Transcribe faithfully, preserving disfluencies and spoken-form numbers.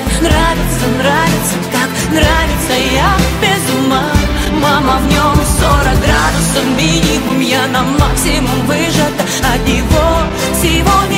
нравится, нравится, как нравится, я без ума. Мама, в нем сорок градусов минимум, я на максимум выжата от него всего.